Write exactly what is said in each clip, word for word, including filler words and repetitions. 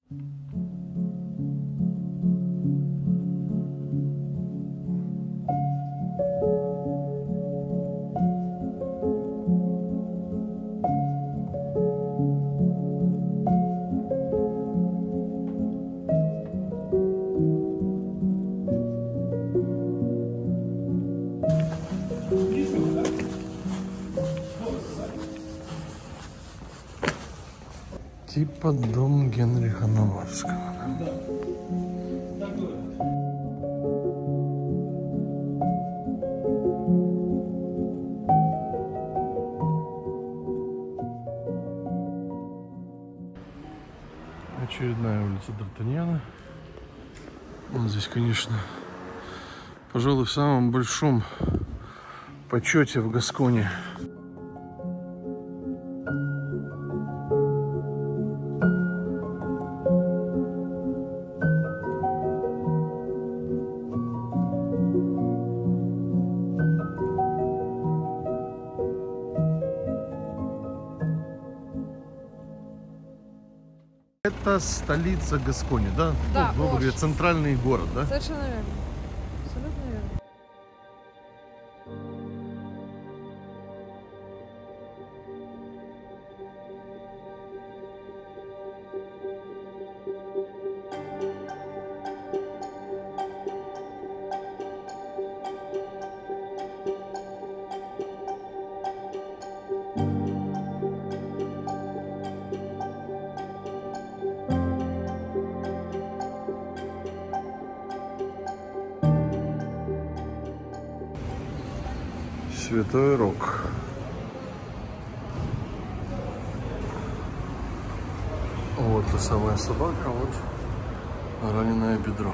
Типа дом Генриха Наварского. Да? Очередная улица Д'Артаньяна. Он здесь, конечно, пожалуй, в самом большом почете в Гасконе. Это столица Гаскони, да? Да, ну, грубо говоря, центральный город, да? Совершенно верно. Абсолютно верно. Святой Рок. Вот та самая собака, вот раненое бедро.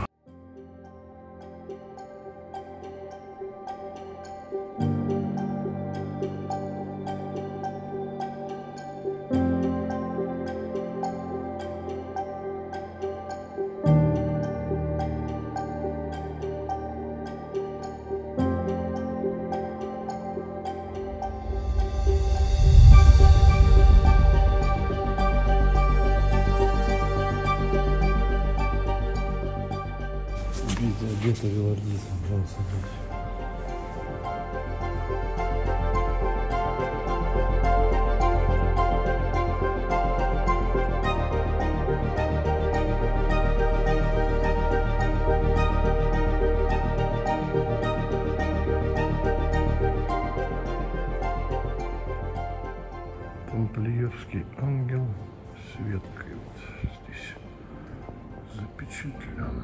Где-то велордизм, пожалуйста. Тамплиерский ангел с веткой вот здесь запечатлен.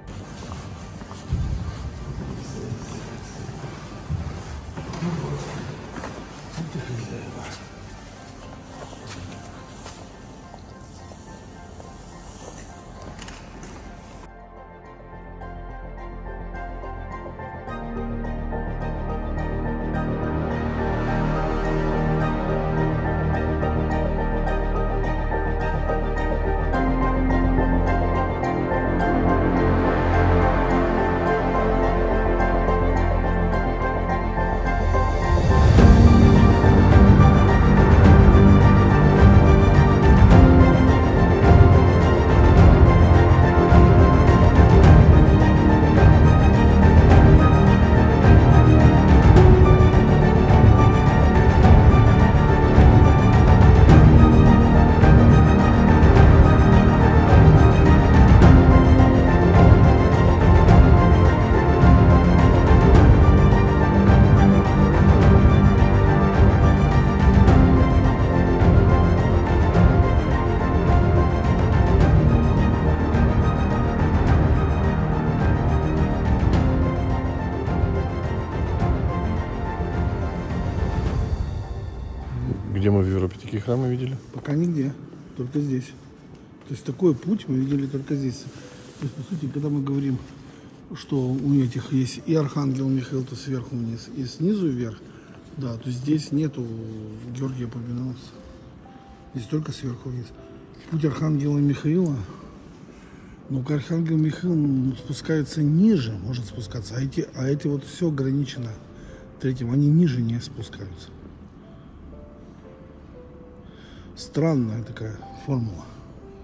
Где мы в Европе такие храмы видели? Пока нигде, только здесь. То есть такой путь мы видели только здесь. То есть, по сути, когда мы говорим, что у этих есть и Архангел Михаил, то сверху вниз, и снизу вверх, да, то здесь нету Георгия Победоносца. Здесь только сверху вниз. Путь Архангела Михаила, но Архангел Михаил спускается ниже, может спускаться, а эти, а эти вот все ограничено третьим, они ниже не спускаются. Странная такая формула.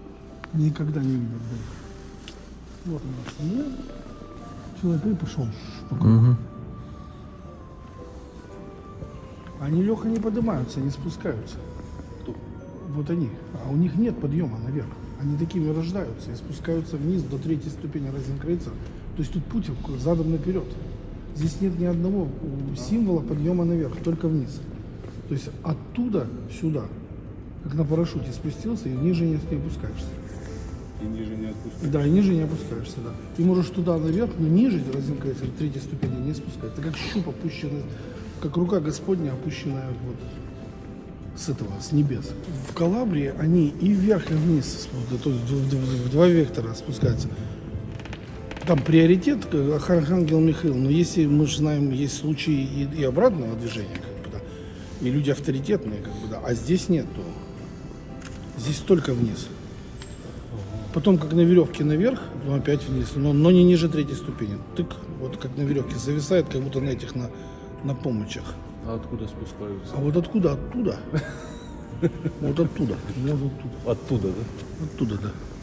Никогда не видел. Да. Вот у нас нет. Человек и пошел. Угу. Они легко не поднимаются, не спускаются. Вот они. А у них нет подъема наверх. Они такими рождаются и спускаются вниз до третьей ступени Розенкрейцера. То есть тут путь задом наперед. Здесь нет ни одного символа подъема наверх, только вниз. То есть оттуда сюда, как на парашюте спустился, и ниже не, не опускаешься. И ниже не отпускаешь. Да, и ниже не опускаешься, да. Ты можешь туда наверх, но ниже Розенкрейцер третьей ступени не спускать. Это как щуп опущенный, как рука Господня опущенная вот с этого, с небес. В Калабрии они и вверх, и вниз, то есть в, в- в два вектора спускаются. Там приоритет э, Архангел Михаил, но если мы же знаем, есть случаи и, и обратного движения, как бы, да, и люди авторитетные, как бы, да, а здесь нет, то здесь только вниз. Потом, как на веревке наверх, ну, опять вниз, но, но не ниже третьей ступени. Тык, вот как на веревке зависает, как будто на этих, на, на помощах. А откуда спускаются? А вот откуда? Оттуда. Вот оттуда. Вот оттуда. Оттуда, да? Оттуда, да.